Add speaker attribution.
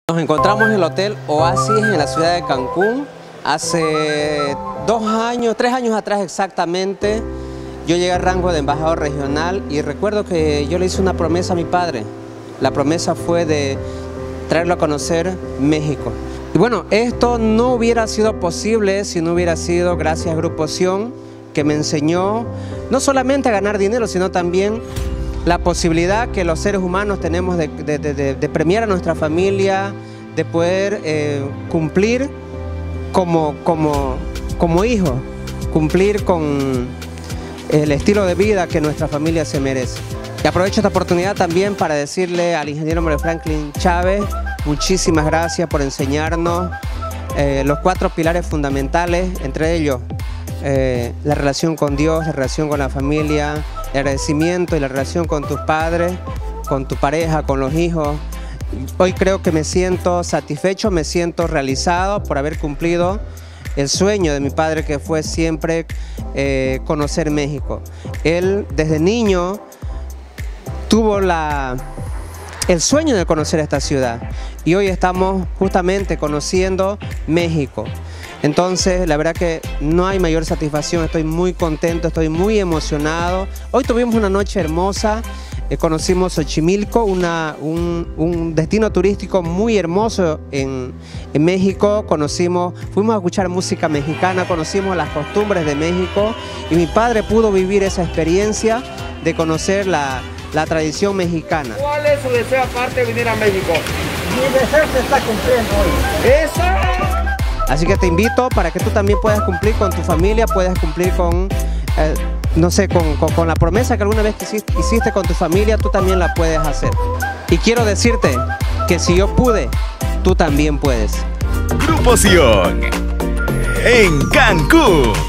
Speaker 1: Nos encontramos en el Hotel Oasis en la ciudad de Cancún. Hace 3 años atrás exactamente, yo llegué al rango de embajador regional y recuerdo que yo le hice una promesa a mi padre. La promesa fue de traerlo a conocer México. Y bueno, esto no hubiera sido posible si no hubiera sido gracias a Grupo Sion, que me enseñó no solamente a ganar dinero, sino también la posibilidad que los seres humanos tenemos de premiar a nuestra familia, de poder cumplir como hijo, cumplir con el estilo de vida que nuestra familia se merece. Y aprovecho esta oportunidad también para decirle al ingeniero Mario Franklin Chávez, muchísimas gracias por enseñarnos los 4 pilares fundamentales, entre ellos la relación con Dios, la relación con la familia, el agradecimiento y la relación con tus padres, con tu pareja, con los hijos. Hoy creo que me siento satisfecho, me siento realizado por haber cumplido el sueño de mi padre, que fue siempre conocer México. Él desde niño tuvo el sueño de conocer esta ciudad y hoy estamos justamente conociendo México. Entonces, la verdad que no hay mayor satisfacción, estoy muy contento, estoy muy emocionado. Hoy tuvimos una noche hermosa, conocimos Xochimilco, un destino turístico muy hermoso en México. Fuimos a escuchar música mexicana, conocimos las costumbres de México y mi padre pudo vivir esa experiencia de conocer la tradición mexicana.
Speaker 2: ¿Cuál es su deseo aparte de venir a México?
Speaker 3: Mi deseo se está cumpliendo hoy.
Speaker 2: ¡Eso!
Speaker 1: Así que te invito para que tú también puedas cumplir con tu familia, puedas cumplir con, no sé, con la promesa que alguna vez hiciste con tu familia, tú también la puedes hacer. Y quiero decirte que si yo pude, tú también puedes.
Speaker 4: Grupo Sion en Cancún.